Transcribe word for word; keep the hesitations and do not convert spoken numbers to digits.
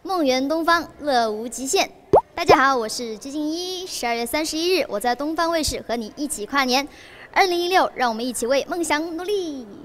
梦圆东方，乐无极限。大家好，我是鞠婧祎。十二月三十一日，我在东方卫视和你一起跨年。二零一六，让我们一起为梦想努力。